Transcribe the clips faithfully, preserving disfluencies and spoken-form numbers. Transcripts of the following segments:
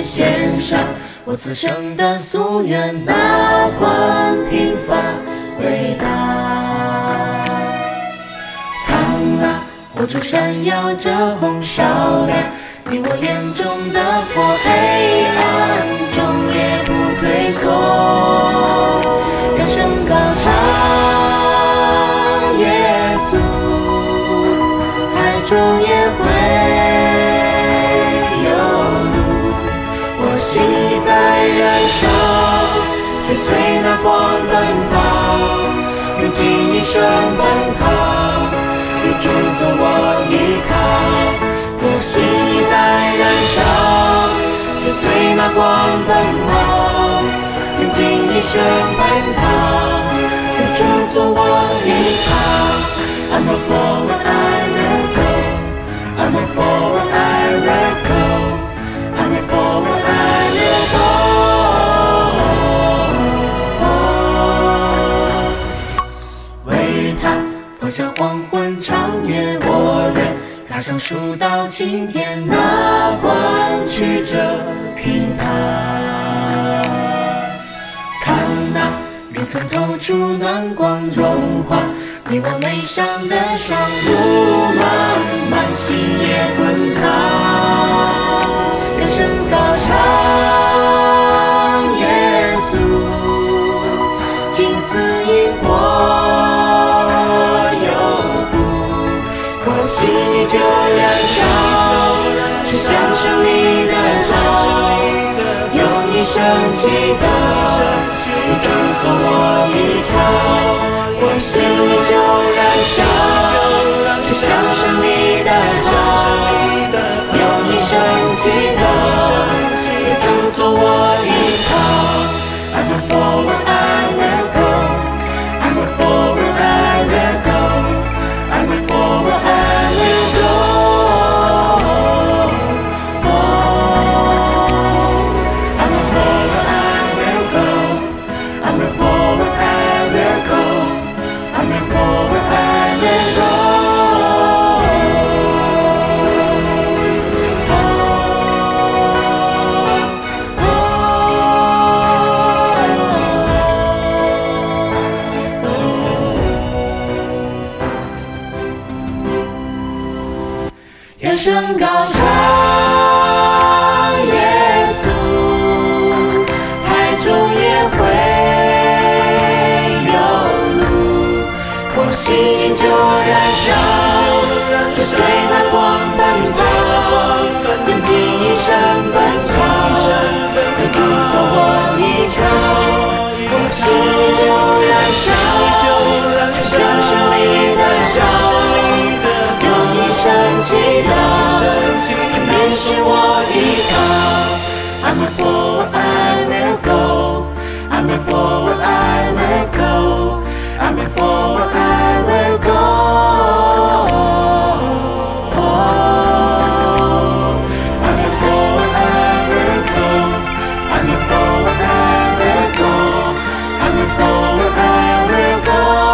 献上我此生的夙愿，哪管平凡伟大。看那火柱闪耀着红烧亮，你我眼中的火，黑暗中也不退缩。扬声高唱耶稣，海中也会有路。我心里在燃烧，追随那光奔跑，用尽一生奔跑，有主做我依靠。我心里在燃烧，追随那光奔跑，用尽一生奔跑，有主做我依靠。I'm a forward, I will go. I'm a forward, I will go. I'm a forward, I will go. 为他破晓黄昏，长夜我愿踏上蜀道青天，哪管曲折平坦。看那云层透出暖光融化你我眉上的霜，路漫漫心也滚烫。扬声高唱耶稣，金丝银光有度，我心里就燃烧，去享受你的好，用一生祈祷，有主做我依靠。我心里就燃烧，去享受你的好，用一生祈祷，有主做我依靠。I'm a forward, I will go. I'm a forward, I will go. I'm a forward, I will go. I'm a forward, I will go. I'm a forward, I will go. I'm a forward, I will go. Oh, oh, oh. 扬声高唱耶稣，海中也会我心里就燃烧，追随那光奔跑，用尽一生奔跑，有主做我依靠。我心里就燃烧，去享受你的好，用一生祈祷，主你是我依靠。I'm a forward, I will go. I'm a forward, I will go. I'm a forward, I will go. I'm a forward, I will go. I'm a forward, I will go. I'm a forward, I will go.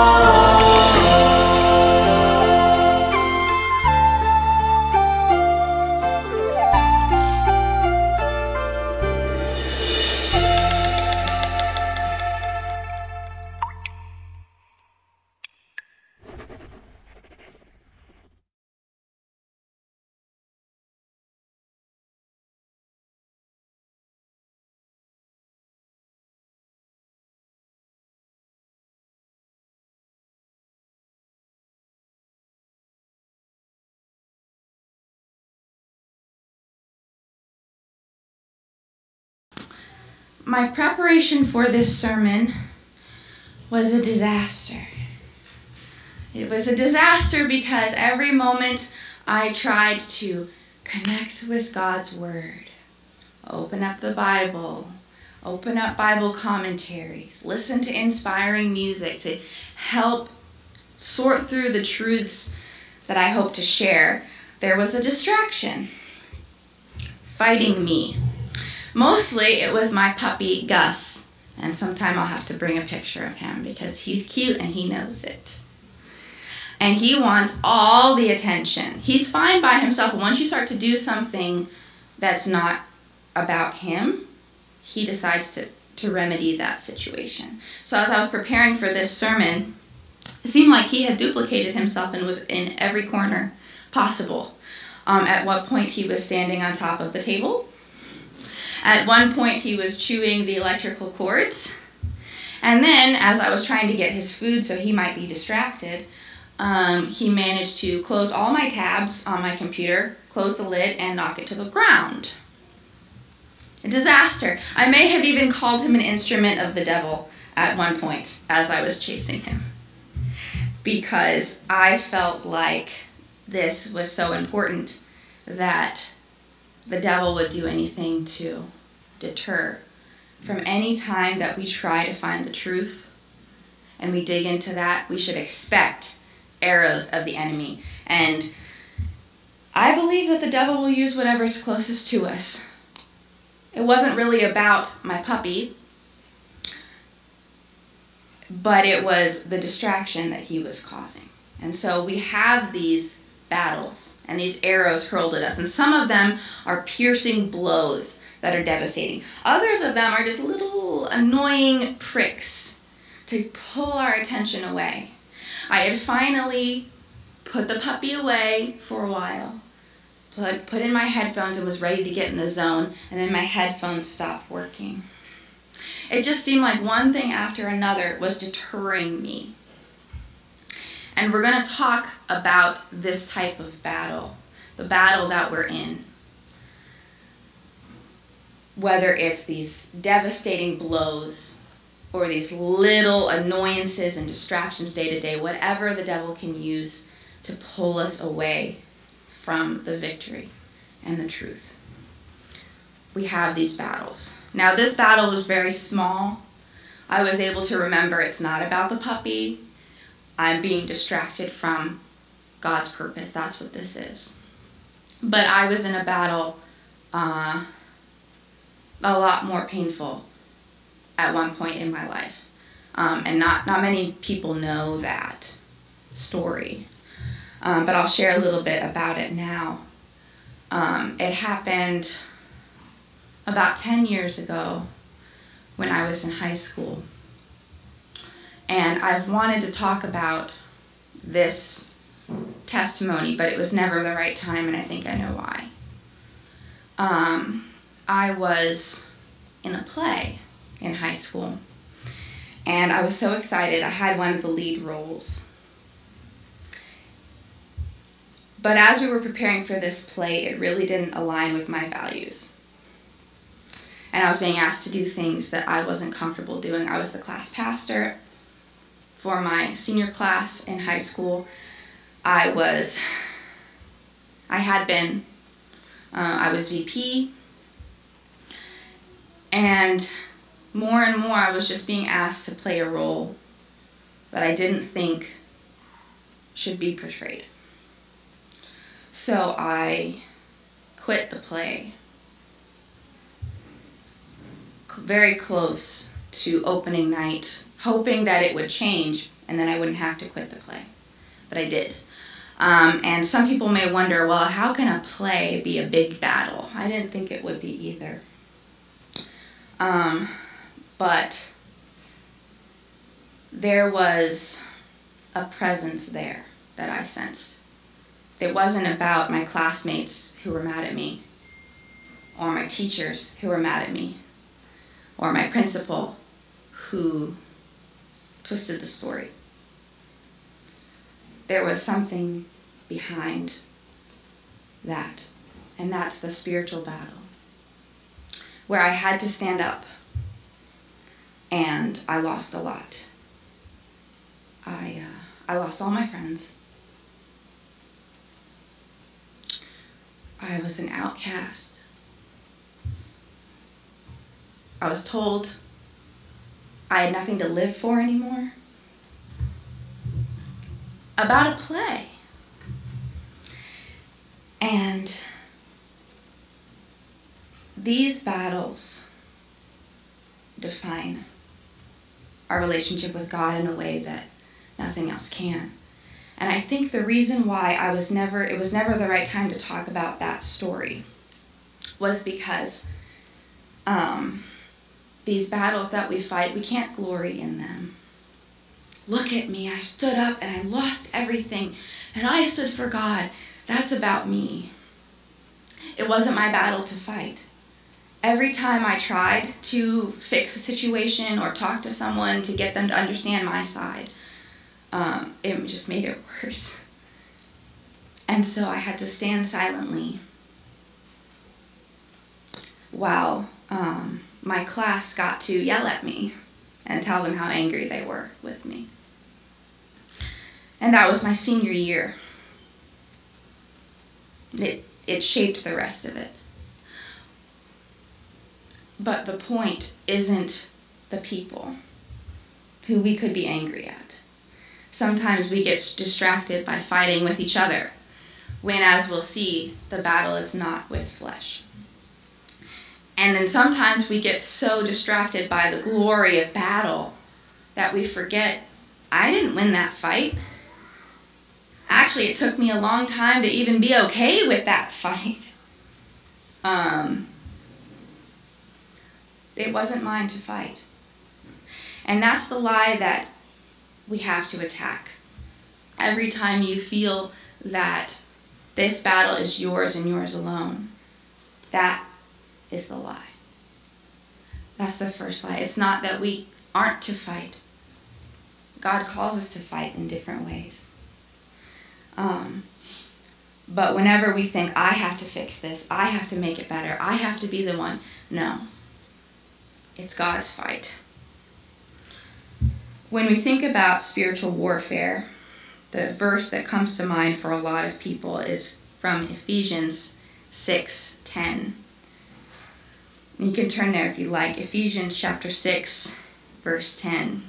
My preparation for this sermon was a disaster. It was a disaster because every moment I tried to connect with God's Word, open up the Bible, open up Bible commentaries, listen to inspiring music to help sort through the truths that I hope to share, there was a distraction fighting me. Mostly it was my puppy Gus, and sometime I'll have to bring a picture of him because he's cute and he knows it. And he wants all the attention. He's fine by himself, but once you start to do something that's not about him, he decides to, to remedy that situation. So as I was preparing for this sermon, it seemed like he had duplicated himself and was in every corner possible. Um, at one point, he was standing on top of the table. At one point, he was chewing the electrical cords. And then, as I was trying to get his food so he might be distracted, um, he managed to close all my tabs on my computer, close the lid, and knock it to the ground. A disaster. I may have even called him an instrument of the devil at one point as I was chasing him, because I felt like this was so important that the devil would do anything to deter from any time that we try to find the truth and we dig into that. We should expect arrows of the enemy. And I believe that the devil will use whatever's closest to us. It wasn't really about my puppy, but it was the distraction that he was causing. And so we have these battles and these arrows hurled at us, and some of them are piercing blows that are devastating. Others of them are just little annoying pricks to pull our attention away. I had finally put the puppy away for a while, put, put in my headphones and was ready to get in the zone, and then my headphones stopped working. It just seemed like one thing after another was deterring me. And we're going to talk about this type of battle, the battle that we're in. Whether it's these devastating blows or these little annoyances and distractions day to day, whatever the devil can use to pull us away from the victory and the truth. We have these battles. Now, this battle was very small. I was able to remember it's not about the puppy. I'm being distracted from God's purpose. That's what this is. But I was in a battle uh, a lot more painful at one point in my life. Um, and not, not many people know that story. Um, but I'll share a little bit about it now. Um, it happened about ten years ago when I was in high school. And I've wanted to talk about this testimony, but it was never the right time, and I think I know why. Um, I was in a play in high school, and I was so excited. I had one of the lead roles. But as we were preparing for this play, it really didn't align with my values. And I was being asked to do things that I wasn't comfortable doing. I was the class pastor for my senior class in high school. I was, I had been, uh, I was V P, and more and more I was just being asked to play a role that I didn't think should be portrayed. So I quit the play very close to opening night, hoping that it would change and then I wouldn't have to quit the play. But I did. Um, and some people may wonder, well, how can a play be a big battle? I didn't think it would be either. Um, but there was a presence there that I sensed. It wasn't about my classmates who were mad at me, or my teachers who were mad at me, or my principal who twisted the story. There was something behind that, and that's the spiritual battle, where I had to stand up, and I lost a lot. I, uh, I lost all my friends. I was an outcast. I was told I had nothing to live for anymore. About a play. And these battles define our relationship with God in a way that nothing else can. And I think the reason why I was never, it was never the right time to talk about that story was because um, these battles that we fight, we can't glory in them. Look at me, I stood up and I lost everything, and I stood for God. That's about me. It wasn't my battle to fight. Every time I tried to fix a situation or talk to someone to get them to understand my side, um, it just made it worse. And so I had to stand silently while um, my class got to yell at me and tell them how angry they were with me. And that was my senior year. It, it shaped the rest of it. But the point isn't the people who we could be angry at. Sometimes we get distracted by fighting with each other, when, as we'll see, the battle is not with flesh. And then sometimes we get so distracted by the glory of battle that we forget, I didn't win that fight. Actually, it took me a long time to even be okay with that fight. Um, it wasn't mine to fight. And that's the lie that we have to attack. Every time you feel that this battle is yours and yours alone, that is the lie. That's the first lie. It's not that we aren't to fight. God calls us to fight in different ways. Um, but whenever we think, I have to fix this, I have to make it better, I have to be the one, no. It's God's fight. When we think about spiritual warfare, the verse that comes to mind for a lot of people is from Ephesians six ten. You can turn there if you like. Ephesians chapter six, verse ten.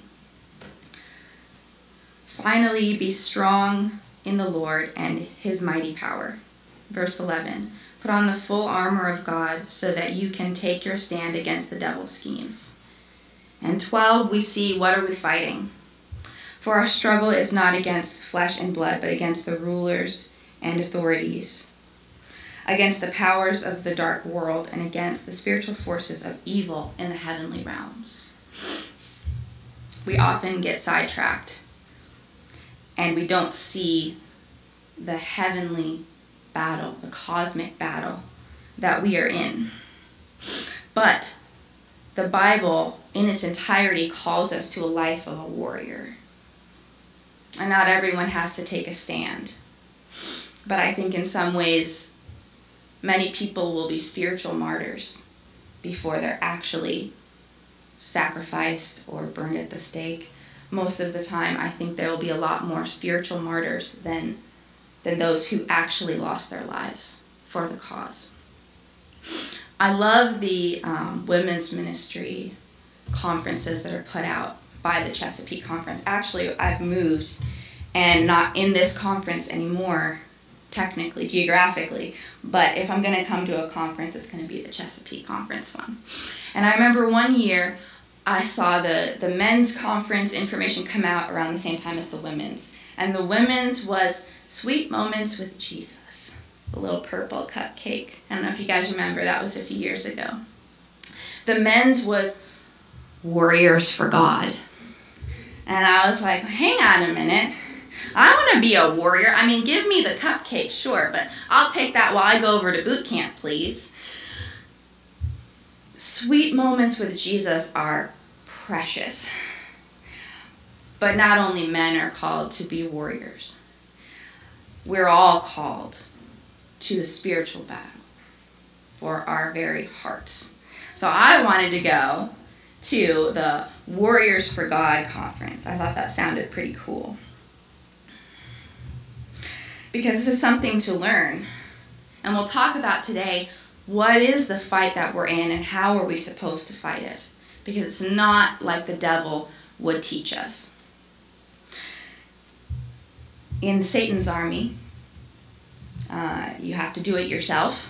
Finally, be strong in the Lord and his mighty power. Verse eleven. Put on the full armor of God so that you can take your stand against the devil's schemes. And twelve, we see, what are we fighting? For our struggle is not against flesh and blood, but against the rulers and authorities, against the powers of the dark world, and against the spiritual forces of evil in the heavenly realms. We often get sidetracked, and we don't see the heavenly battle, the cosmic battle that we are in. But the Bible, in its entirety, calls us to a life of a warrior. And not everyone has to take a stand. But I think in some ways, many people will be spiritual martyrs before they're actually sacrificed or burned at the stake. Most of the time, I think there will be a lot more spiritual martyrs than, than those who actually lost their lives for the cause. I love the um, women's ministry conferences that are put out by the Chesapeake Conference. Actually, I've moved and not in this conference anymore, technically, geographically, but if I'm going to come to a conference, it's going to be the Chesapeake Conference one. And I remember one year, I saw the, the men's conference information come out around the same time as the women's. And the women's was Sweet Moments with Jesus, a little purple cupcake. I don't know if you guys remember, that was a few years ago. The men's was Warriors for God. And I was like, hang on a minute. I want to be a warrior. I mean, give me the cupcake, sure, but I'll take that while I go over to boot camp, please. Sweet moments with Jesus are precious. But not only men are called to be warriors. We're all called to a spiritual battle for our very hearts. So I wanted to go to the Warriors for God conference. I thought that sounded pretty cool. Because this is something to learn. And we'll talk about today, what is the fight that we're in and how are we supposed to fight it? Because it's not like the devil would teach us. In Satan's army, uh, you have to do it yourself.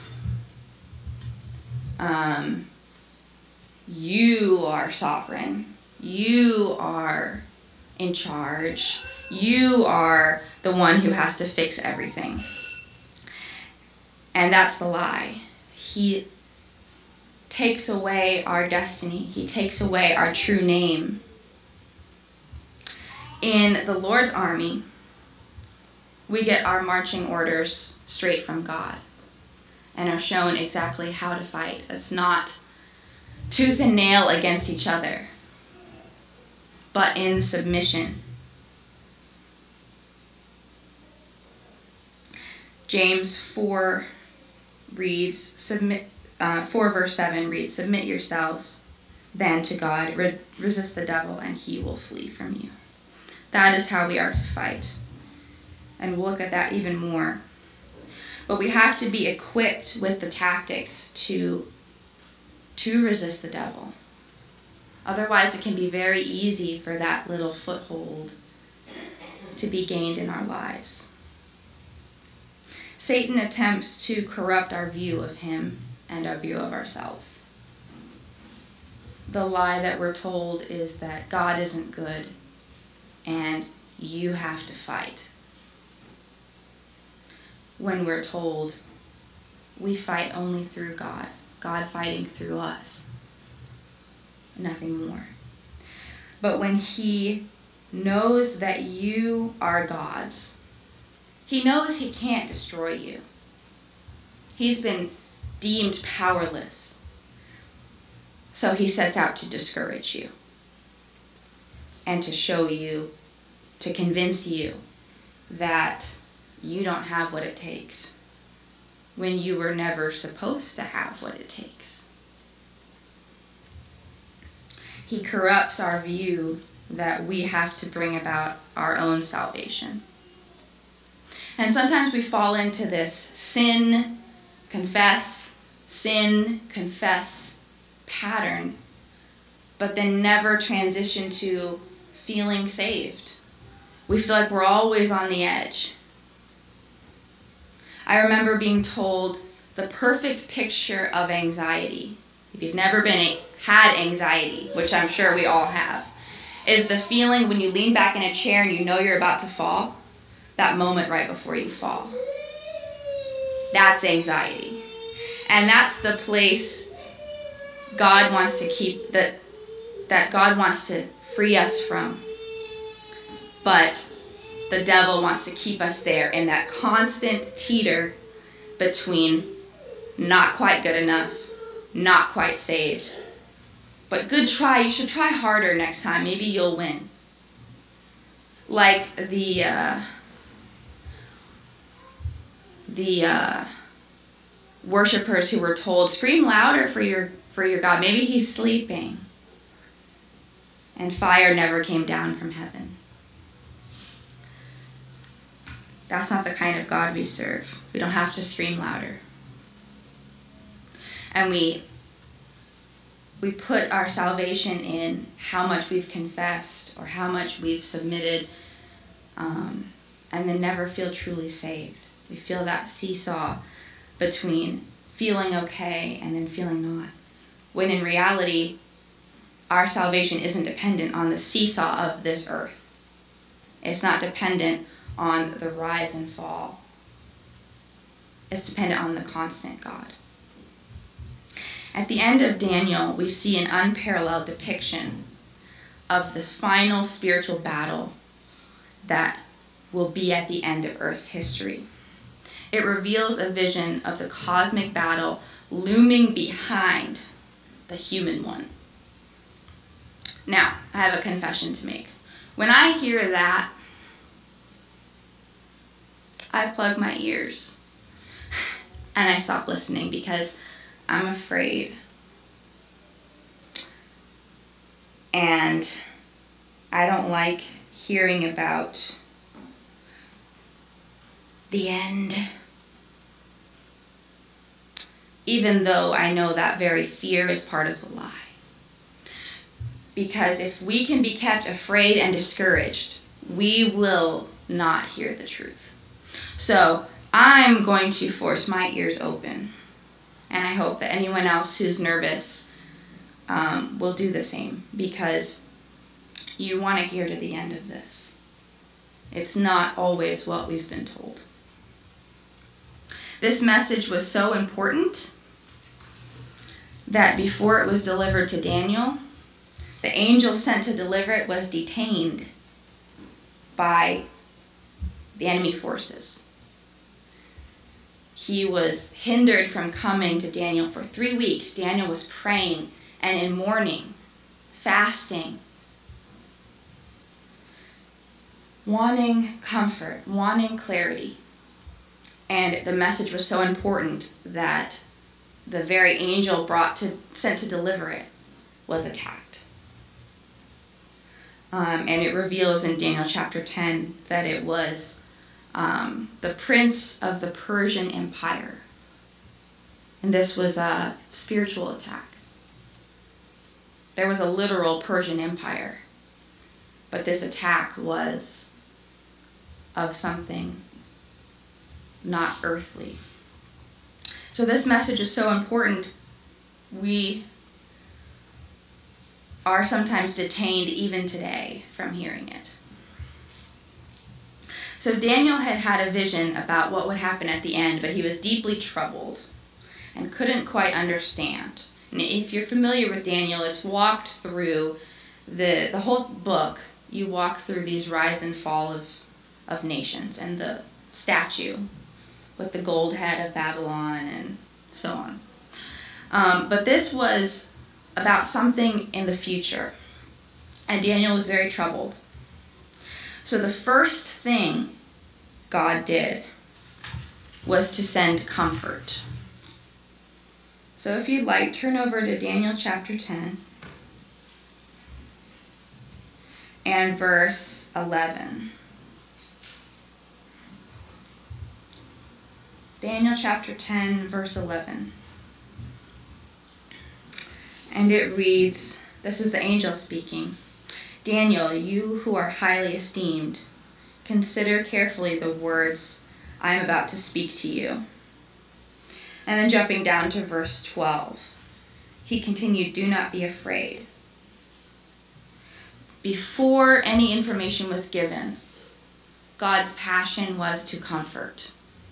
Um, you are sovereign. You are in charge. You are the one who has to fix everything. And that's the lie. He takes away our destiny. He takes away our true name. In the Lord's army, we get our marching orders straight from God and are shown exactly how to fight. It's not tooth and nail against each other, but in submission. James four reads, submit, uh, four verse seven reads, submit yourselves then to God, Re- resist the devil, and he will flee from you. That is how we are to fight. And we'll look at that even more. But we have to be equipped with the tactics to, to resist the devil. Otherwise, it can be very easy for that little foothold to be gained in our lives. Satan attempts to corrupt our view of him and our view of ourselves. The lie that we're told is that God isn't good and you have to fight. When we're told we fight only through God, God fighting through us, nothing more. But when he knows that you are God's, he knows he can't destroy you. He's been deemed powerless. So he sets out to discourage you and to show you, to convince you that you don't have what it takes when you were never supposed to have what it takes. He corrupts our view that we have to bring about our own salvation. And sometimes we fall into this sin, confess, sin, confess pattern, but then never transition to feeling saved. We feel like we're always on the edge. I remember being told the perfect picture of anxiety, if you've never been had anxiety, which I'm sure we all have, is the feeling when you lean back in a chair and you know you're about to fall, that moment right before you fall. That's anxiety. And that's the place God wants to keep, that, that God wants to free us from. But the devil wants to keep us there in that constant teeter between not quite good enough, not quite saved. But good try, you should try harder next time, maybe you'll win. Like the, uh, the uh, worshipers who were told, scream louder for your, for your God, maybe he's sleeping. And fire never came down from heaven. That's not the kind of God we serve. We don't have to scream louder. And we we put our salvation in how much we've confessed or how much we've submitted, um, and then never feel truly saved. We feel that seesaw between feeling okay and then feeling not. When in reality, our salvation isn't dependent on the seesaw of this earth. It's not dependent on the rise and fall. It's dependent on the constant God. At the end of Daniel, we see an unparalleled depiction of the final spiritual battle that will be at the end of Earth's history. It reveals a vision of the cosmic battle looming behind the human one. Now, I have a confession to make. When I hear that, I plug my ears and I stop listening because I'm afraid. And I don't like hearing about the end. Even though I know that very fear is part of the lie. Because if we can be kept afraid and discouraged, we will not hear the truth. So I'm going to force my ears open. And I hope that anyone else who's nervous um, will do the same. Because you want to hear to the end of this. It's not always what we've been told. This message was so important that before it was delivered to Daniel, the angel sent to deliver it was detained by the enemy forces. He was hindered from coming to Daniel for three weeks. Daniel was praying and in mourning, fasting, wanting comfort, wanting clarity. And the message was so important that the very angel brought to sent to deliver it was attacked. Um, and it reveals in Daniel chapter ten that it was um, the prince of the Persian Empire. And this was a spiritual attack. There was a literal Persian Empire, but this attack was of something not earthly. So this message is so important. We are sometimes detained even today from hearing it. So Daniel had had a vision about what would happen at the end, but he was deeply troubled and couldn't quite understand. And if you're familiar with Daniel, it's walked through the the whole book. You walk through these rise and fall of, of nations and the statue with the gold head of Babylon and so on. Um, but this was about something in the future, and Daniel was very troubled. So the first thing God did was to send comfort. So if you'd like, turn over to Daniel chapter ten and verse eleven. Daniel chapter ten, verse eleven. And it reads, this is the angel speaking, Daniel, you who are highly esteemed, consider carefully the words I am about to speak to you. And then jumping down to verse twelve, he continued, do not be afraid. Before any information was given, God's passion was to comfort.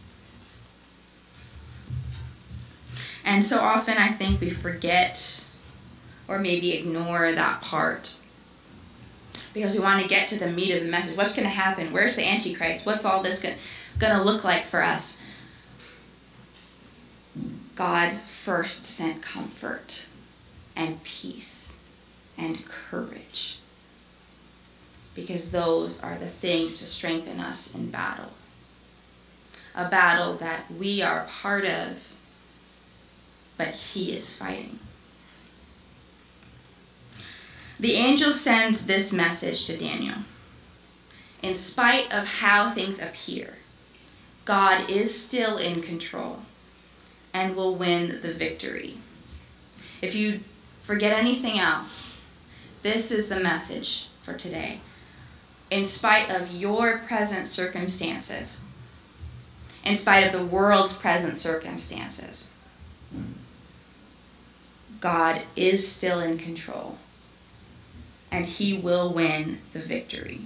And so often I think we forget or maybe ignore that part because we want to get to the meat of the message. What's going to happen? Where's the Antichrist? What's all this going to look like for us? God first sent comfort and peace and courage, because those are the things to strengthen us in battle. A battle that we are part of, but he is fighting. The angel sends this message to Daniel. In spite of how things appear, God is still in control and will win the victory. If you forget anything else, this is the message for today. In spite of your present circumstances, in spite of the world's present circumstances, God is still in control, and he will win the victory.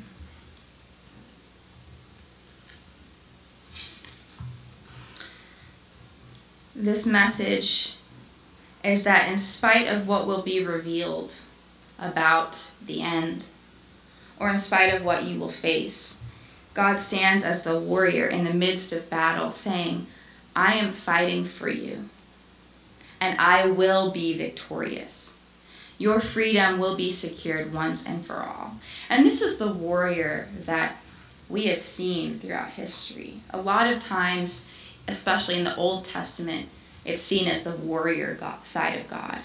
This message is that in spite of what will be revealed about the end, or in spite of what you will face, God stands as the warrior in the midst of battle, saying, I am fighting for you, and I will be victorious. Your freedom will be secured once and for all. And this is the warrior that we have seen throughout history. A lot of times, especially in the Old Testament, it's seen as the warrior God, side of God.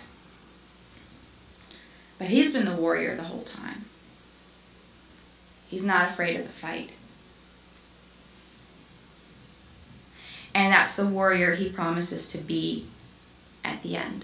But he's been the warrior the whole time. He's not afraid of the fight. And that's the warrior he promises to be at the end.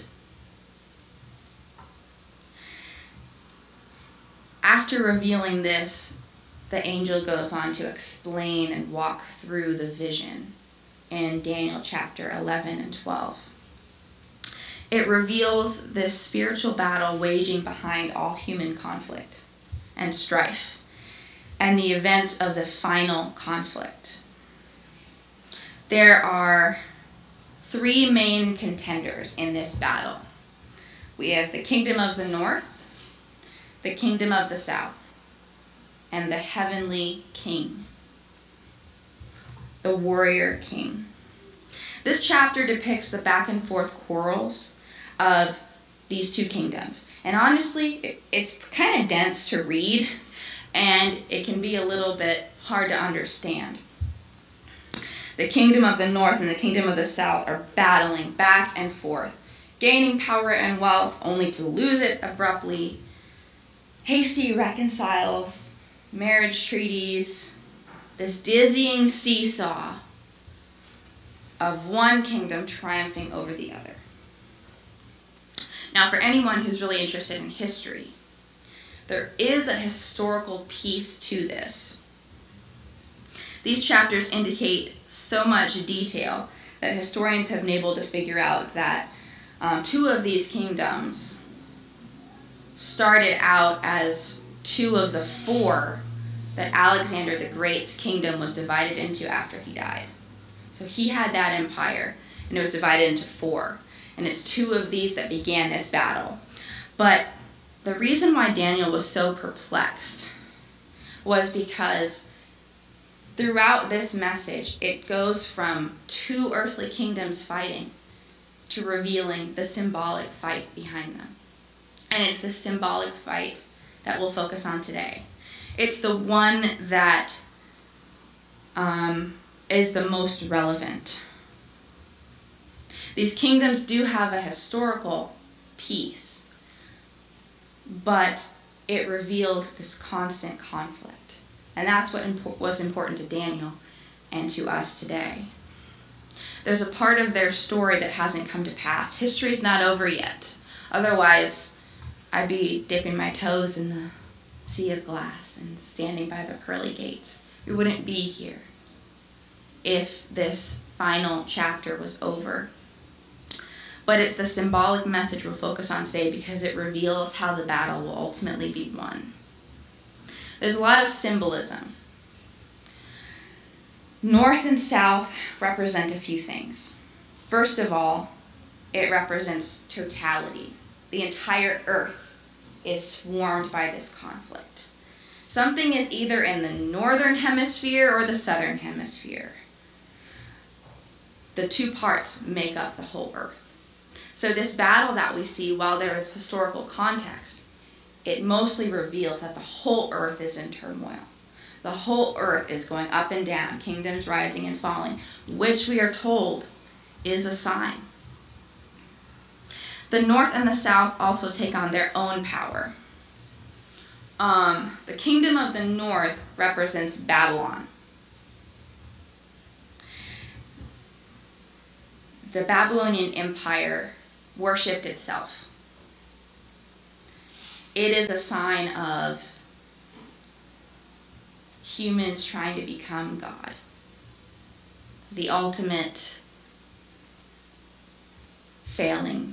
After revealing this, the angel goes on to explain and walk through the vision in Daniel chapter eleven and twelve. It reveals this spiritual battle waging behind all human conflict and strife, and the events of the final conflict. There are three main contenders in this battle. We have the kingdom of the north, the kingdom of the south, and the heavenly king, the warrior king. This chapter depicts the back and forth quarrels of these two kingdoms. And honestly, it, it's kind of dense to read, and it can be a little bit hard to understand. The kingdom of the north and the kingdom of the south are battling back and forth, gaining power and wealth only to lose it abruptly. Hasty reconciles, marriage treaties, this dizzying seesaw of one kingdom triumphing over the other. Now, for anyone who's really interested in history, there is a historical piece to this. These chapters indicate so much detail that historians have been able to figure out that um, two of these kingdoms started out as two of the four that Alexander the Great's kingdom was divided into after he died. So he had that empire, and it was divided into four. And it's two of these that began this battle. But the reason why Daniel was so perplexed was because throughout this message, it goes from two earthly kingdoms fighting to revealing the symbolic fight behind them. And it's the symbolic fight that we'll focus on today. It's the one that um, is the most relevant. These kingdoms do have a historical piece, but it reveals this constant conflict. And that's what impo- was important to Daniel and to us today. There's a part of their story that hasn't come to pass. History's not over yet. Otherwise, I'd be dipping my toes in the sea of glass and standing by the pearly gates. We wouldn't be here if this final chapter was over. But it's the symbolic message we'll focus on today because it reveals how the battle will ultimately be won. There's a lot of symbolism. North and south represent a few things. First of all, it represents totality. The entire earth is swarmed by this conflict. Something is either in the northern hemisphere or the southern hemisphere. The two parts make up the whole earth. So this battle that we see, while there is historical context, it mostly reveals that the whole earth is in turmoil. The whole earth is going up and down, kingdoms rising and falling, which we are told is a sign. The north and the south also take on their own power. Um, the kingdom of the north represents Babylon. The Babylonian Empire worshipped itself. It is a sign of humans trying to become God. The ultimate failing.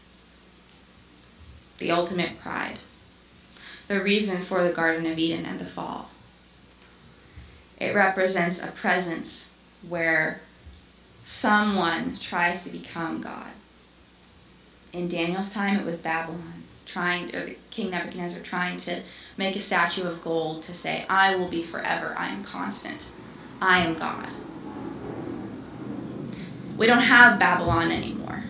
The ultimate pride. The reason for the Garden of Eden and the fall. It represents a presence where someone tries to become God. In Daniel's time, it was Babylon, trying, or King Nebuchadnezzar trying to make a statue of gold to say, I will be forever, I am constant, I am God. We don't have Babylon anymore,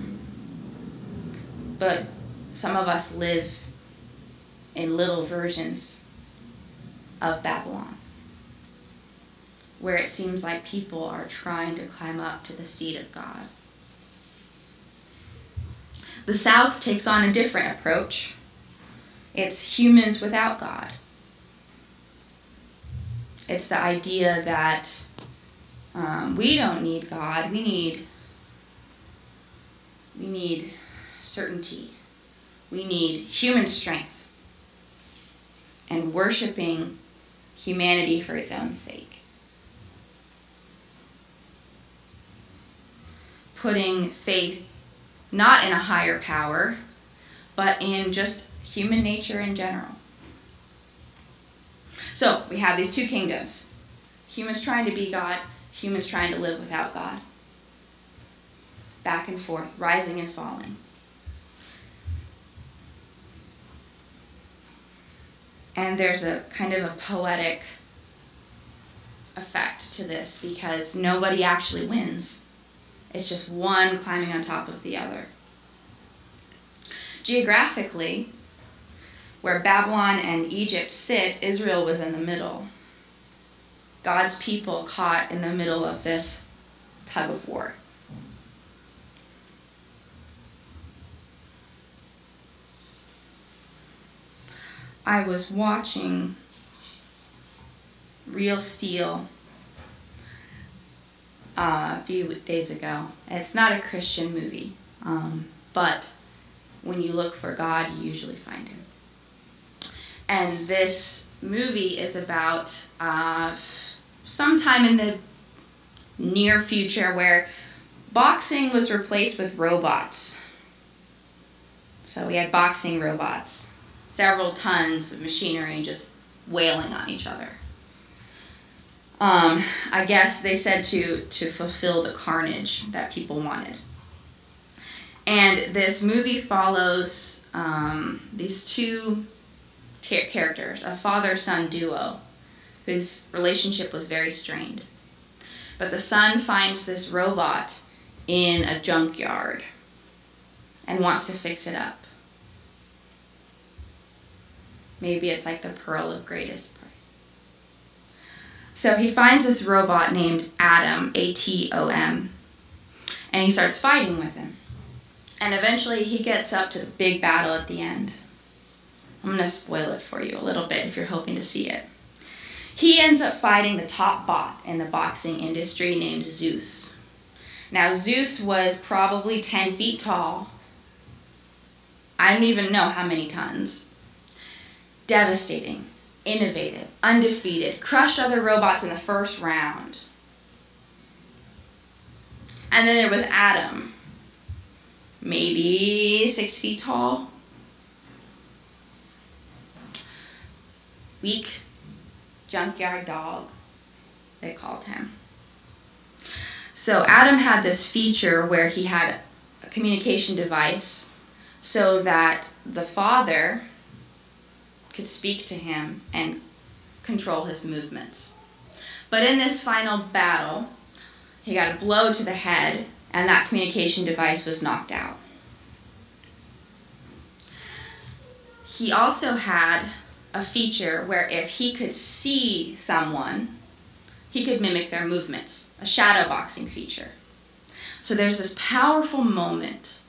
but some of us live in little versions of Babylon, where it seems like people are trying to climb up to the seat of God. The South takes on a different approach. It's humans without God. It's the idea that um, we don't need God. We need, we need certainty. We need human strength and worshiping humanity for its own sake. Putting faith not in a higher power, but in just human nature in general. So we have these two kingdoms. Humans trying to be God, humans trying to live without God. Back and forth, rising and falling. And there's a kind of a poetic effect to this because nobody actually wins. It's just one climbing on top of the other. Geographically, where Babylon and Egypt sit, Israel was in the middle. God's people caught in the middle of this tug of war. I was watching Real Steel uh, a few days ago. It's not a Christian movie, um, but when you look for God, you usually find him. And this movie is about uh, sometime in the near future where boxing was replaced with robots. So we had boxing robots, several tons of machinery just wailing on each other. Um, I guess they said to, to fulfill the carnage that people wanted. And this movie follows um, these two ter- characters, a father-son duo, whose relationship was very strained. But the son finds this robot in a junkyard and wants to fix it up. Maybe it's like the pearl of greatest price. So he finds this robot named Atom, A T O M, and he starts fighting with him. And eventually he gets up to the big battle at the end. I'm going to spoil it for you a little bit if you're hoping to see it. He ends up fighting the top bot in the boxing industry named Zeus. Now Zeus was probably ten feet tall. I don't even know how many tons. Devastating, innovative, undefeated, crushed other robots in the first round. And then there was Atom, maybe six feet tall. Weak, junkyard dog, they called him. So Atom had this feature where he had a communication device so that the father could speak to him and control his movements. But in this final battle, he got a blow to the head and that communication device was knocked out. He also had a feature where if he could see someone, he could mimic their movements, a shadow boxing feature. So there's this powerful moment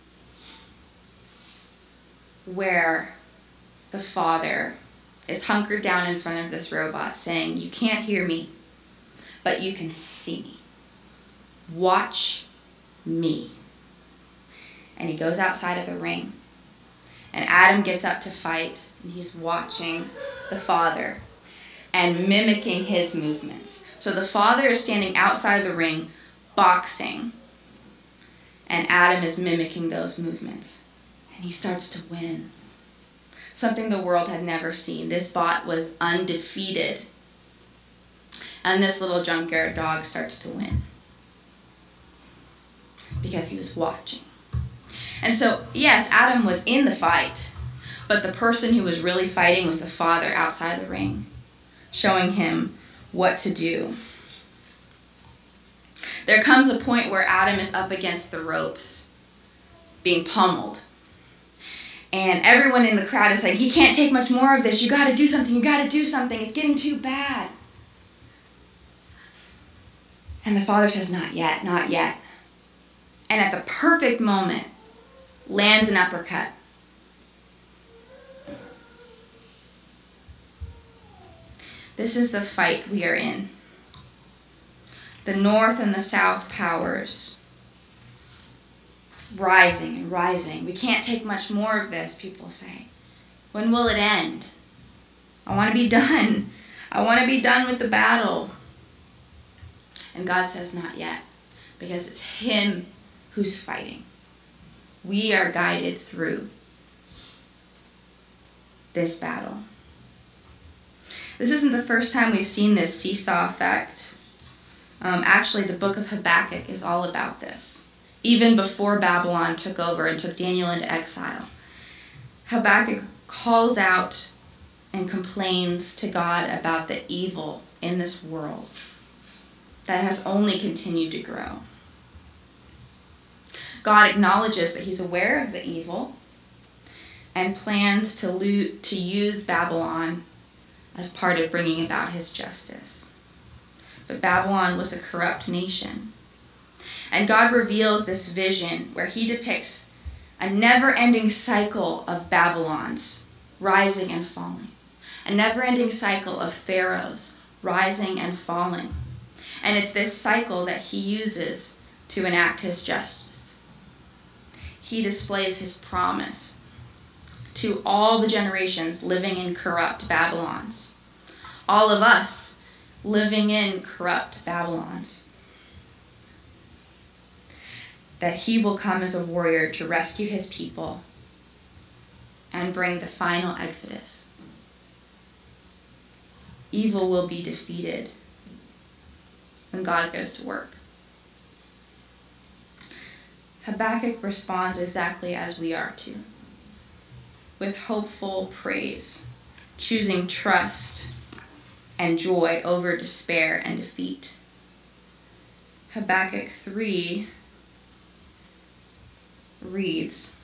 where the father is hunkered down in front of this robot saying, "You can't hear me, but you can see me. Watch me." And he goes outside of the ring. And Atom gets up to fight, and he's watching the father and mimicking his movements. So the father is standing outside of the ring, boxing, and Atom is mimicking those movements. And he starts to win. Something the world had never seen. This bot was undefeated. And this little junkyard dog starts to win. Because he was watching. And so, yes, Atom was in the fight, but the person who was really fighting was the father outside the ring, showing him what to do. There comes a point where Atom is up against the ropes, being pummeled. And everyone in the crowd is saying, "He can't take much more of this. You got to do something. You got to do something. It's getting too bad." And the father says, "Not yet, not yet." And at the perfect moment, lands an uppercut. This is the fight we are in. The North and the South powers rising and rising. We can't take much more of this, people say. When will it end? I want to be done. I want to be done with the battle. And God says, not yet, because it's Him who's fighting. We are guided through this battle. This isn't the first time we've seen this seesaw effect. Um, actually, the book of Habakkuk is all about this. Even before Babylon took over and took Daniel into exile, Habakkuk calls out and complains to God about the evil in this world that has only continued to grow. God acknowledges that he's aware of the evil and plans to, lo- to use Babylon as part of bringing about his justice. But Babylon was a corrupt nation. And God reveals this vision where he depicts a never-ending cycle of Babylons rising and falling. A never-ending cycle of pharaohs rising and falling. And it's this cycle that he uses to enact his justice. He displays his promise to all the generations living in corrupt Babylons. All of us living in corrupt Babylons. That he will come as a warrior to rescue his people and bring the final exodus. Evil will be defeated when God goes to work. Habakkuk responds exactly as we are to, with hopeful praise, choosing trust and joy over despair and defeat. Habakkuk three reads,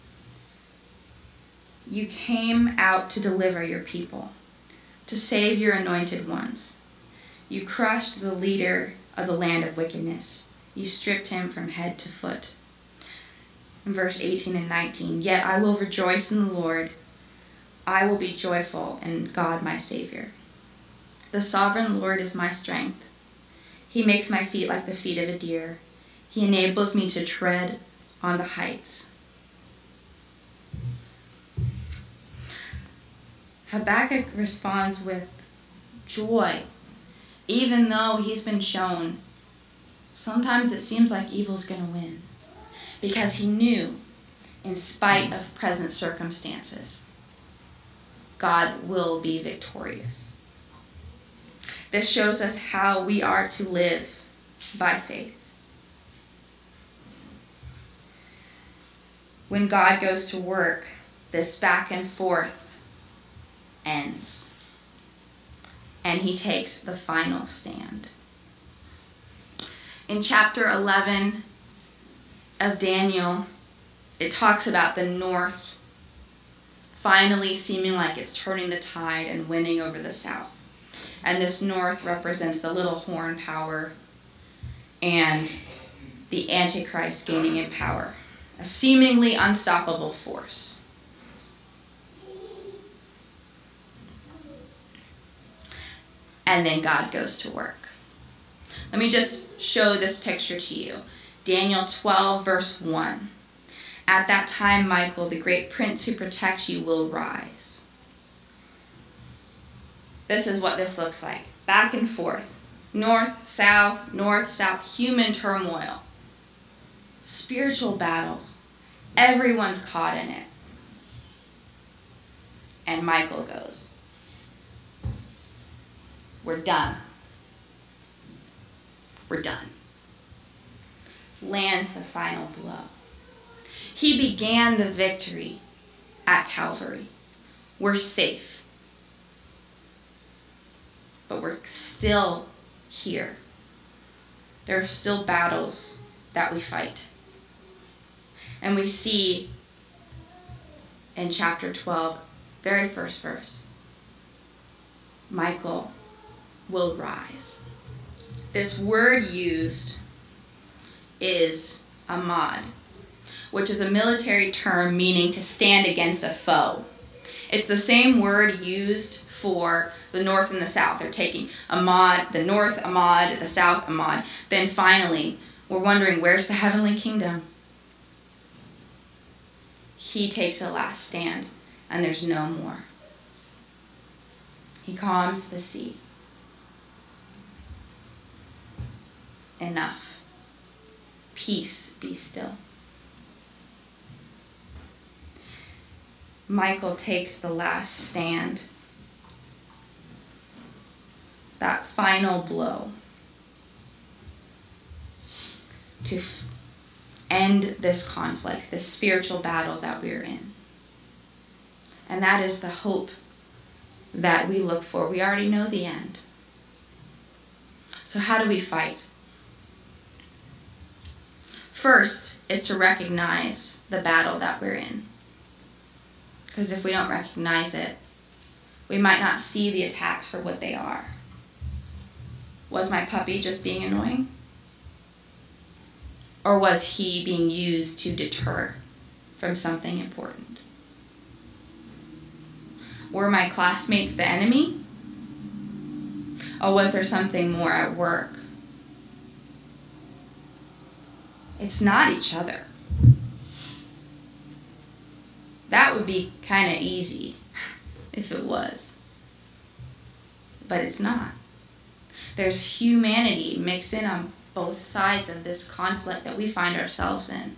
"You came out to deliver your people, to save your anointed ones. You crushed the leader of the land of wickedness. You stripped him from head to foot." In verse eighteen and nineteen, "Yet I will rejoice in the Lord. I will be joyful in God my Savior. The sovereign Lord is my strength. He makes my feet like the feet of a deer. He enables me to tread on the heights." Habakkuk responds with joy, even though he's been shown sometimes it seems like evil's going to win, because he knew, in spite of present circumstances, God will be victorious. This shows us how we are to live by faith. When God goes to work, this back and forth ends, and he takes the final stand. In chapter eleven of Daniel, it talks about the north finally seeming like it's turning the tide and winning over the south. And this north represents the little horn power and the Antichrist gaining in power, a seemingly unstoppable force. And then God goes to work. Let me just show this picture to you. Daniel twelve, verse one. "At that time, Michael, the great prince who protects you, will rise." This is what this looks like. Back and forth. North, south, north, south. Human turmoil. Spiritual battles. Everyone's caught in it. And Michael goes, "We're done. We're done." Lands the final blow. He began the victory at Calvary. We're safe. But we're still here. There are still battles that we fight. And we see in chapter twelve, very first verse, Michael will rise. This word used is amad, which is a military term meaning to stand against a foe. It's the same word used for the north and the south. They're taking amad, the north amad, the south amad. Then finally, we're wondering, where's the heavenly kingdom? He takes a last stand, and there's no more. He calms the sea. Enough. Peace, be still. Michael takes the last stand, that final blow, to f- end this conflict, this spiritual battle that we're in. And that is the hope that we look for. We already know the end. So how do we fight? First is to recognize the battle that we're in. Because if we don't recognize it, we might not see the attacks for what they are. Was my puppy just being annoying? Or was he being used to deter from something important? Were my classmates the enemy? Or was there something more at work? It's not each other. That would be kind of easy if it was. But it's not. There's humanity mixed in on both sides of this conflict that we find ourselves in.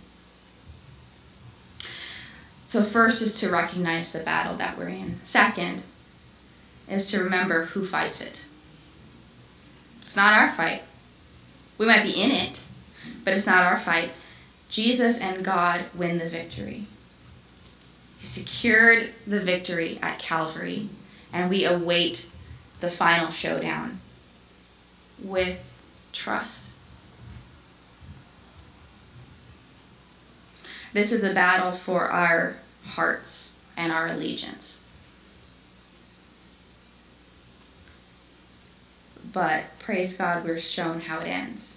So first is to recognize the battle that we're in. Second is to remember who fights it. It's not our fight. We might be in it, but it's not our fight. Jesus and God win the victory. He secured the victory at Calvary, and we await the final showdown with trust. This is a battle for our hearts and our allegiance. But praise God, we're shown how it ends.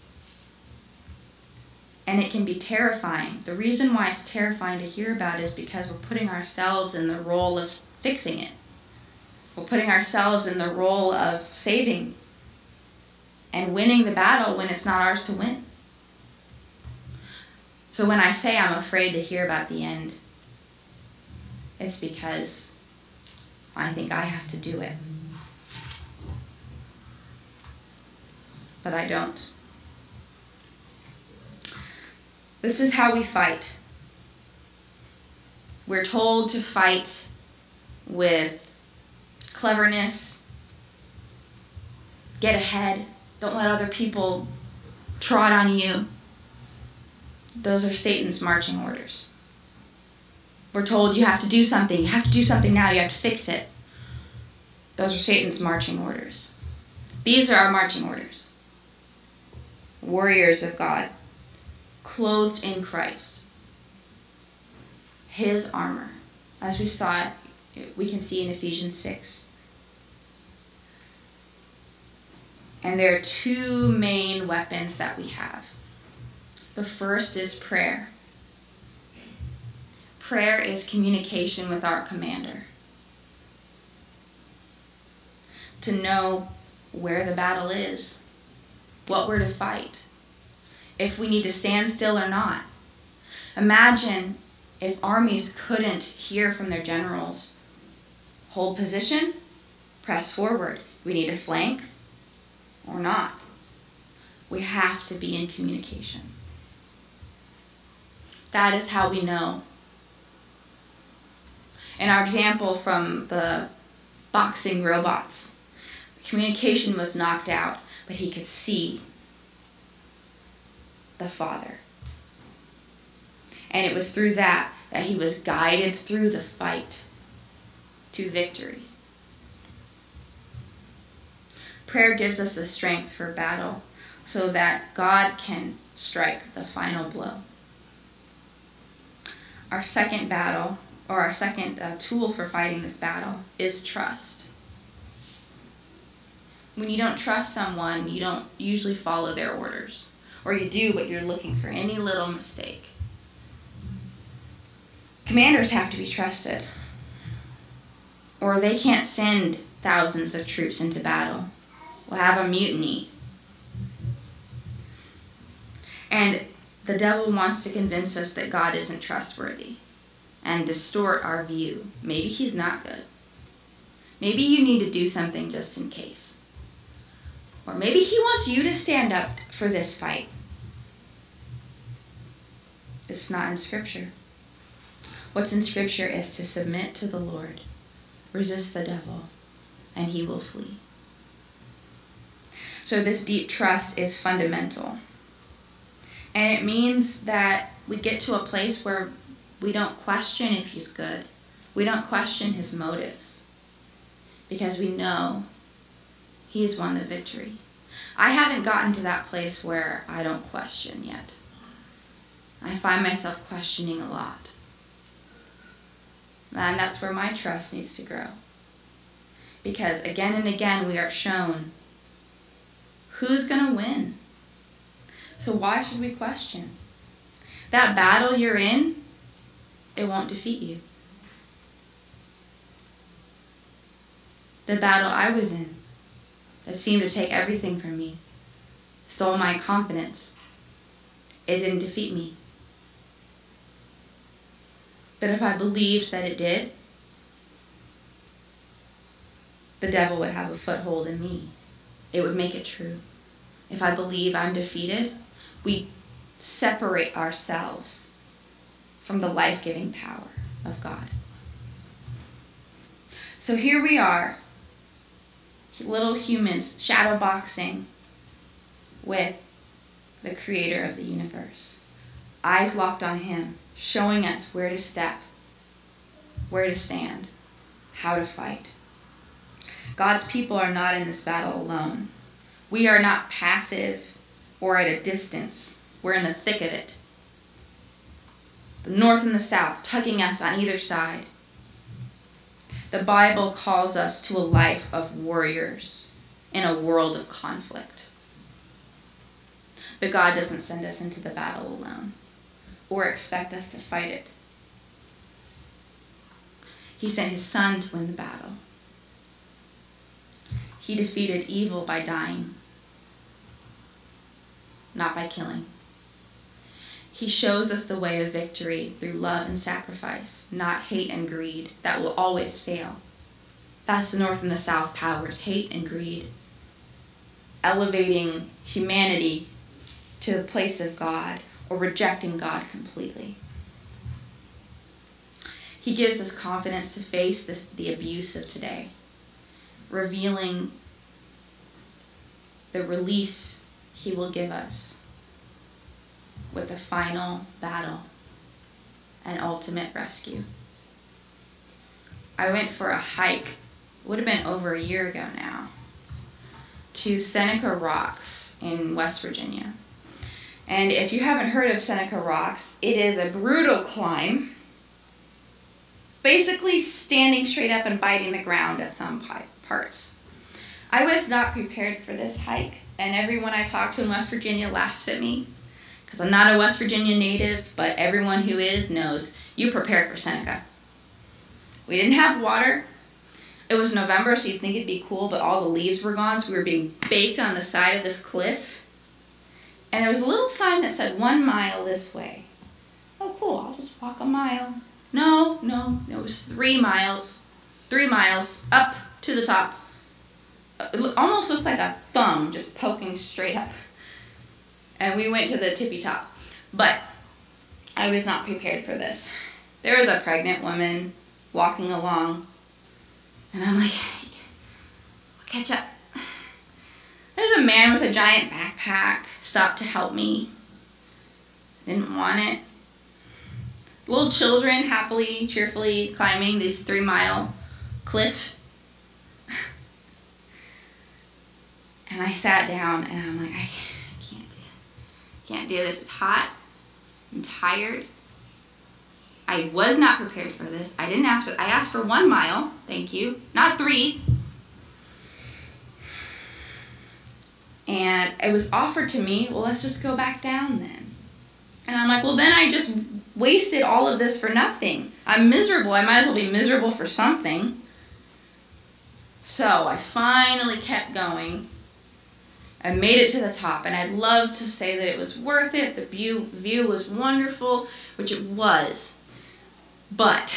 And it can be terrifying. The reason why it's terrifying to hear about is because we're putting ourselves in the role of fixing it. We're putting ourselves in the role of saving and winning the battle when it's not ours to win. So when I say I'm afraid to hear about the end, it's because I think I have to do it. But I don't. This is how we fight. We're told to fight with cleverness, get ahead, don't let other people trot on you. Those are Satan's marching orders. We're told you have to do something, you have to do something now, you have to fix it. Those are Satan's marching orders. These are our marching orders. Warriors of God, clothed in Christ. His armor, as we saw it, we can see in Ephesians six. And there are two main weapons that we have. The first is prayer. Prayer is communication with our commander. To know where the battle is, what we're to fight, if we need to stand still or not. Imagine if armies couldn't hear from their generals. Hold position, press forward. We need to flank or not. We have to be in communication. That is how we know. In our example from the boxing robots, the communication was knocked out, but he could see the Father. And it was through that that he was guided through the fight to victory. Prayer gives us the strength for battle so that God can strike the final blow. Our second battle, or our second uh, tool for fighting this battle, is trust. When you don't trust someone, you don't usually follow their orders. Or you do, but you're looking for any little mistake. Commanders have to be trusted, or they can't send thousands of troops into battle. We'll have a mutiny. And the devil wants to convince us that God isn't trustworthy and distort our view. Maybe he's not good. Maybe you need to do something just in case. Or maybe he wants you to stand up for this fight. It's not in Scripture. What's in Scripture is to submit to the Lord, resist the devil, and he will flee. So this deep trust is fundamental. And it means that we get to a place where we don't question if he's good. We don't question his motives. because we know He's won the victory. I haven't gotten to that place where I don't question yet. I find myself questioning a lot. And that's where my trust needs to grow. Because again and again we are shown who's going to win. So why should we question? That battle you're in, it won't defeat you. The battle I was in, that seemed to take everything from me, stole my confidence, it didn't defeat me. But if I believed that it did, the devil would have a foothold in me. It would make it true. If I believe I'm defeated, we separate ourselves from the life-giving power of God. So here we are, little humans shadow boxing with the creator of the universe. Eyes locked on Him, showing us where to step, where to stand, how to fight. God's people are not in this battle alone. We are not passive or at a distance. We're in the thick of it. The north and the south tugging us on either side. The Bible calls us to a life of warriors in a world of conflict. But God doesn't send us into the battle alone or expect us to fight it. He sent His Son to win the battle. He defeated evil by dying, not by killing. He shows us the way of victory through love and sacrifice, not hate and greed that will always fail. That's the North and the South powers, hate and greed. Elevating humanity to the place of God or rejecting God completely. He gives us confidence to face this, the abuse of today, revealing the relief He will give us with a final battle and ultimate rescue. I went for a hike, would have been over a year ago now, to Seneca Rocks in West Virginia. And if you haven't heard of Seneca Rocks, it is a brutal climb, basically standing straight up and biting the ground at some parts. I was not prepared for this hike, and everyone I talk to in West Virginia laughs at me, because I'm not a West Virginia native, but everyone who is knows you prepare for Seneca. We didn't have water. It was November, so you'd think it'd be cool, but all the leaves were gone, so we were being baked on the side of this cliff. And there was a little sign that said, one mile this way. Oh, cool, I'll just walk a mile. No, no, it was three miles. Three miles up to the top. It almost looks like a thumb just poking straight up. And we went to the tippy top. But I was not prepared for this. There was a pregnant woman walking along. And I'm like, I'll catch up. There's a man with a giant backpack stopped to help me. Didn't want it. Little children happily, cheerfully climbing this three mile cliff. And I sat down and I'm like, I can't do it. Can't do this. It's hot. I'm tired. I was not prepared for this. I didn't ask for, I asked for one mile. Thank you. Not three. And it was offered to me, well, let's just go back down then. And I'm like, well, then I just wasted all of this for nothing. I'm miserable. I might as well be miserable for something. So I finally kept going. I made it to the top, and I'd love to say that it was worth it. The view, view was wonderful, which it was. But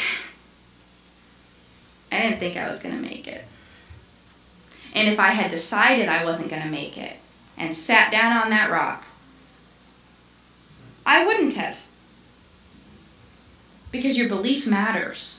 I didn't think I was going to make it. And if I had decided I wasn't going to make it and sat down on that rock, I wouldn't have. Because your belief matters.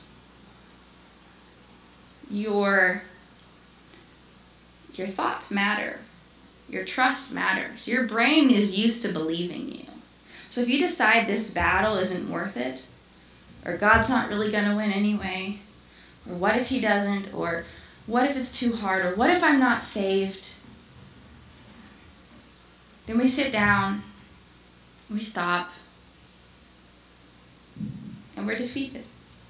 Your, your thoughts matter. Your trust matters. Your brain is used to believing you. So if you decide this battle isn't worth it, or God's not really going to win anyway, or what if He doesn't, or what if it's too hard? Or what if I'm not saved? Then we sit down, we stop, and we're defeated.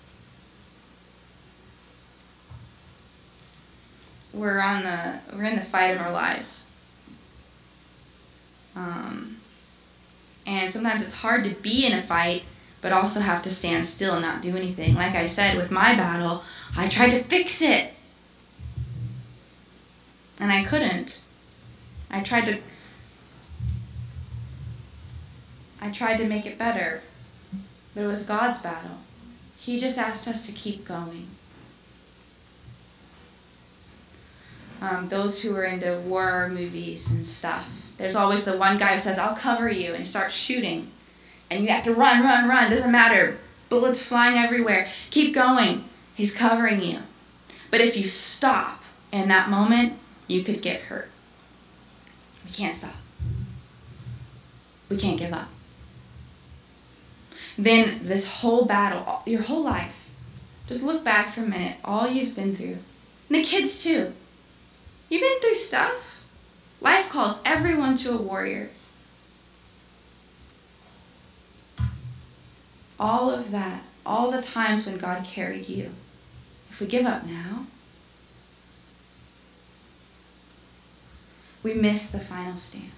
We're on the we're in the fight of our lives. Um, and sometimes it's hard to be in a fight, but also have to stand still and not do anything. Like I said, with my battle, I tried to fix it. And I couldn't. I tried to I tried to make it better. But it was God's battle. He just asked us to keep going. Um, those who are into war movies and stuff, there's always the one guy who says, I'll cover you, and he starts shooting. And you have to run, run, run. Doesn't matter. Bullets flying everywhere. Keep going. He's covering you. But if you stop in that moment, you could get hurt. We can't stop. We can't give up. Then this whole battle, your whole life, just look back for a minute, all you've been through. And the kids too. You've been through stuff. Life calls everyone to a warrior. All of that, all the times when God carried you. If we give up now, we miss the final stand.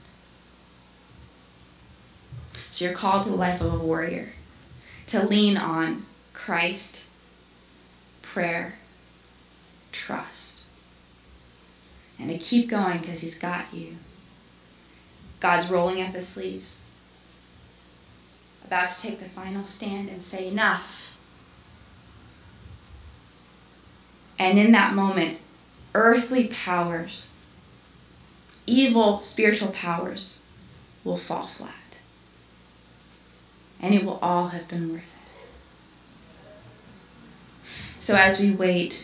So you're called to the life of a warrior, to lean on Christ, prayer, trust, and to keep going because he's got you. God's rolling up his sleeves, about to take the final stand and say, enough. And in that moment, earthly powers, evil spiritual powers will fall flat. And it will all have been worth it. So as we wait,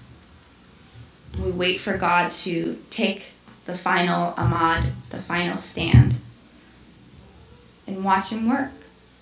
we wait for God to take the final Ahmad, the final stand, and watch him work.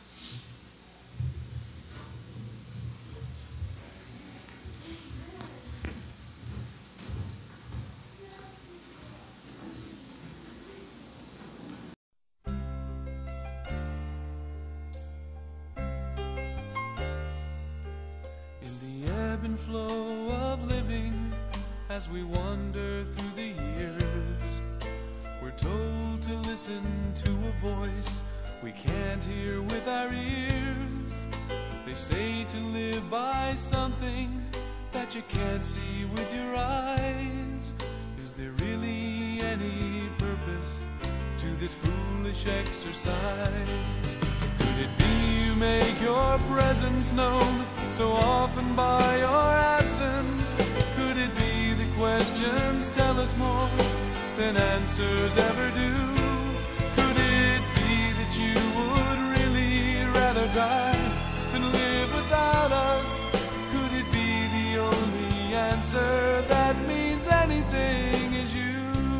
And flow of living as we wander through the years, we're told to listen to a voice we can't hear with our ears. They say to live by something that you can't see with your eyes. Is there really any purpose to this foolish exercise? Could it be you make your presence known so often by your absence? Could it be the questions tell us more than answers ever do? Could it be that you would really rather die than live without us? Could it be the only answer that means anything is you?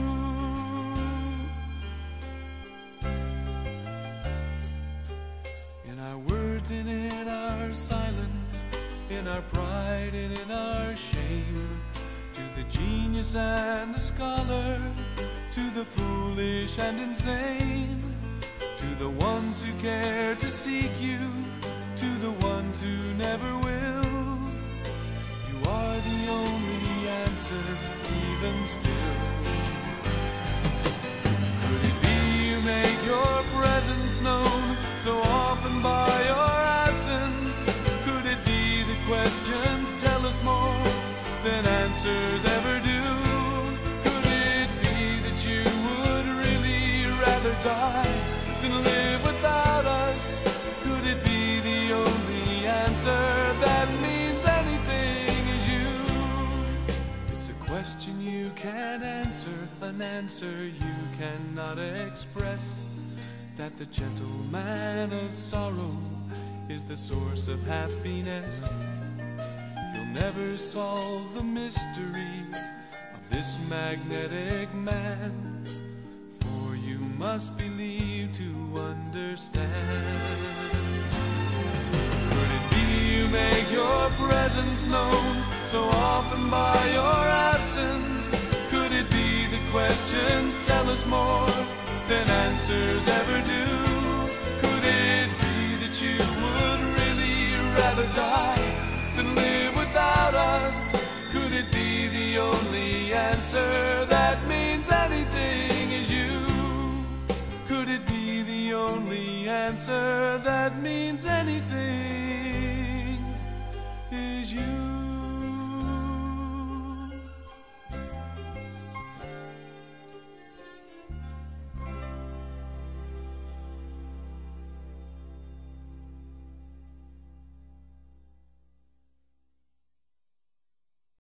In our words and in our silence, in our pride and in our shame, to the genius and the scholar, to the foolish and insane, to the ones who care to seek you, to the ones who never will, you are the only answer, even still. Could it be you make your presence known so often by your absence? Could it be the questions tell us more than answers ever do? Could it be that you would really rather die than live without us? Could it be the only answer that means anything is you? It's a question you can't answer, an answer you cannot express, that the gentle man of sorrow is the source of happiness. You'll never solve the mystery of this magnetic man, for you must believe to understand. Could it be you make your presence known so often by your absence. Could it be the questions tell us more than answers ever do? Could it be that you would really rather die than live without us? Could it be the only answer that means anything is you? Could it be the only answer that means anything is you?